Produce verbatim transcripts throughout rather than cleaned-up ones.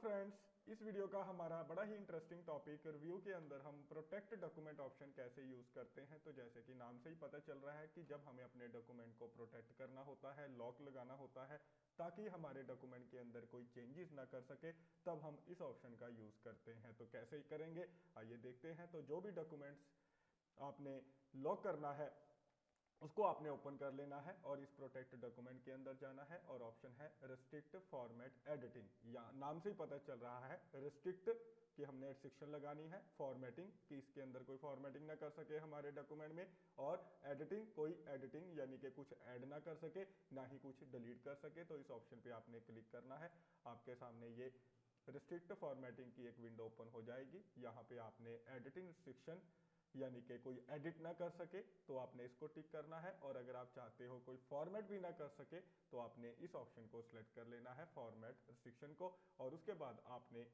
Friends, इस video का हमारा बड़ा ही इंटरेस्टिंग टॉपिक रिव्यू के अंदर हम प्रोटेक्ट डॉक्यूमेंट ऑप्शन कैसे यूज़ करते हैं। तो जैसे कि नाम से ही पता चल रहा है कि जब हमें अपने डॉक्यूमेंट को प्रोटेक्ट करना होता है, लॉक लगाना होता है ताकि हमारे डॉक्यूमेंट के अंदर कोई चेंजेस ना कर सके, तब हम इस ऑप्शन का यूज़ करते हैं। तो कैसे ही करेंगे आइए देखते हैं। तो जो भी डॉक्यूमेंट्स आपने लॉक करना है उसको आपने ओपन कर लेना है और इस प्रोटेक्ट डॉक्यूमेंट के अंदर जाना है और ऑप्शन है रिस्ट्रिक्ट फॉर्मेट एडिटिंग। या नाम से ही पता चल रहा है रिस्ट्रिक्ट कि हमने रिस्ट्रिक्शन लगानी है, फॉर्मेटिंग कि इसके अंदर कोई फॉर्मेटिंग ना कर सके हमारे डॉक्यूमेंट में, और एडिटिंग कोई एडिटिंग यानी कि कुछ ऐड ना कर सके, ना ही कुछ डिलीट कर सके। तो इस ऑप्शन पे आपने क्लिक करना है। आपके सामने ये रिस्ट्रिक्ट फॉर्मेटिंग की एक विंडो ओपन हो जाएगी। यहाँ पे आपने एडिटिंग रिस्ट्रिक्शन यानी कि कोई एडिट ना कर सके तो आपने इसको टिक करना है, और अगर आप चाहते हो कोई फॉर्मेट भी ना कर सके तो आपने इस ऑप्शन को सिलेक्ट कर लेना है, फॉर्मेट रिस्ट्रिक्शन को। और उसके बाद आपने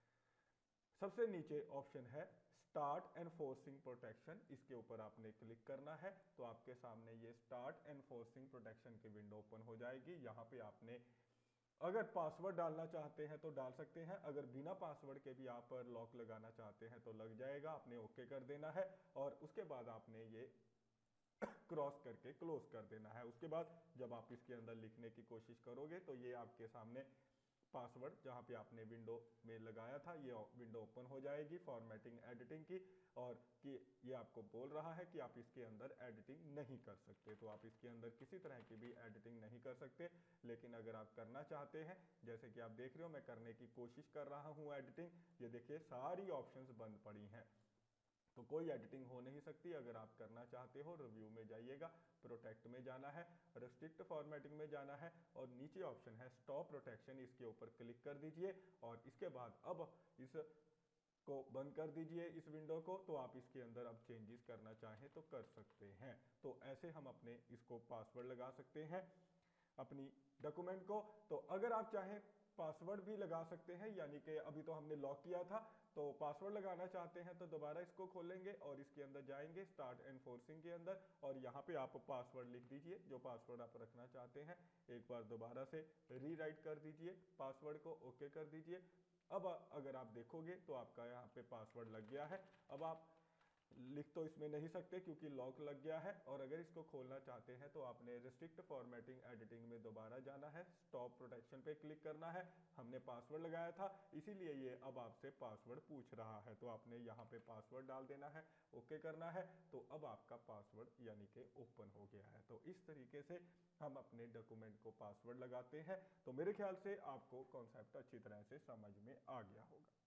सबसे नीचे ऑप्शन है स्टार्ट एनफोर्सिंग प्रोटेक्शन, इसके ऊपर आपने क्लिक करना है। तो आपके सामने ये स्टार्ट एनफोर्सिंग प्रोटेक्शन की विंडो ओपन हो जाएगी। यहाँ पे आपने अगर पासवर्ड डालना चाहते हैं तो डाल सकते हैं, अगर बिना पासवर्ड के भी आप लॉक लगाना चाहते हैं तो लग जाएगा। आपने ओके कर देना है और उसके बाद आपने ये क्रॉस करके क्लोज कर देना है। उसके बाद जब आप इसके अंदर लिखने की कोशिश करोगे तो ये आपके सामने पासवर्ड जहां पे आपने विंडो में लगाया था ये विंडो ओपन हो जाएगी फॉर्मेटिंग एडिटिंग की, और कि ये आपको बोल रहा है कि आप इसके अंदर एडिटिंग नहीं कर सकते। तो आप इसके अंदर किसी तरह की भी एडिटिंग नहीं कर सकते। लेकिन अगर आप करना चाहते हैं, जैसे कि आप देख रहे हो मैं करने की कोशिश कर रहा हूं एडिटिंग, ये देखिए सारी ऑप्शंस बंद पड़ी हैं तो कोई एडिटिंग हो नहीं सकती। अगर आप करना चाहते हो रिव्यू में जाइएगा, प्रोटेक्ट में जाना है, रिस्ट्रिक्ट फॉर्मेटिंग में जाना है और नीचे ऑप्शन है स्टॉप प्रोटेक्शन, इसके ऊपर क्लिक कर दीजिए और इसके बाद अब इस को बंद कर दीजिए इस विंडो को। तो आप इसके अंदर अब चेंजेस करना चाहें तो कर सकते हैं। तो ऐसे हम अपने इसको पासवर्ड लगा सकते हैं अपनी डॉक्यूमेंट को। तो अगर आप चाहें पासवर्ड भी लगा सकते हैं, यानी कि अभी तो हमने लॉक किया था, तो पासवर्ड लगाना चाहते हैं तो दोबारा इसको खोलेंगे और इसके अंदर जाएंगे स्टार्ट एनफोर्सिंग के अंदर, और यहाँ पे आप पासवर्ड लिख दीजिए जो पासवर्ड आप रखना चाहते हैं। एक बार दोबारा से रीराइट कर दीजिए पासवर्ड को, ओके कर दीजिए। अब अगर आप देखोगे तो आपका यहाँ पे पासवर्ड लग गया है। अब आप लिख तो इसमें नहीं सकते क्योंकि लॉक लग गया है, और अगर इसको खोलना चाहते हैं तो आपने रिस्ट्रिक्ट फॉर्मेटिंग एडिटिंग में दोबारा जाना है, स्टॉप प्रोटेक्शन पे क्लिक करना है। हमने पासवर्ड लगाया था इसीलिए ये अब आपसे पासवर्ड पूछ रहा है, तो आपने यहाँ पे पासवर्ड डाल देना है, ओके करना है। तो अब आपका पासवर्ड यानी कि ओपन हो गया है। तो इस तरीके से हम अपने डॉक्यूमेंट को पासवर्ड लगाते हैं। तो मेरे ख्याल से आपको कॉन्सेप्ट अच्छी तरह से समझ में आ गया होगा।